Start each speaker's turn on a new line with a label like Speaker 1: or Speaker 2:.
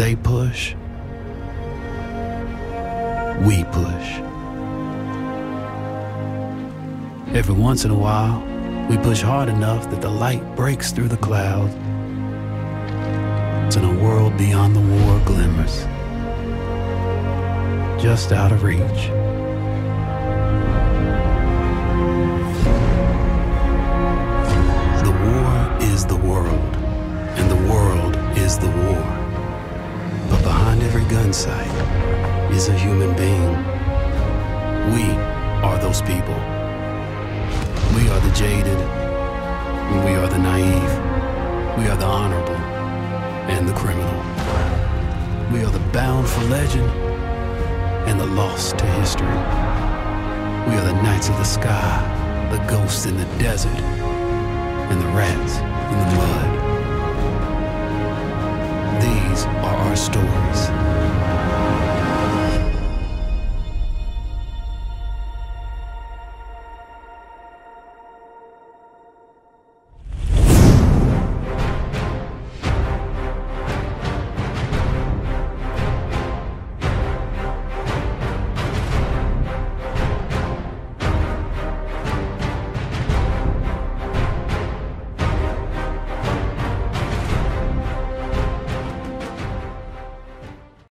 Speaker 1: they push, we push. Every once in a while, we push hard enough that the light breaks through the clouds, and a world beyond the war glimmers, just out of reach. The war is the world, and the world is the war. But behind every gun sight is a human being. We are those people. We are the jaded, and we are the naive. We are the honorable and the criminal. We are the bound for legend and the lost to history. We are the knights of the sky, the ghosts in the desert, and the rats in the mud. These are our stories.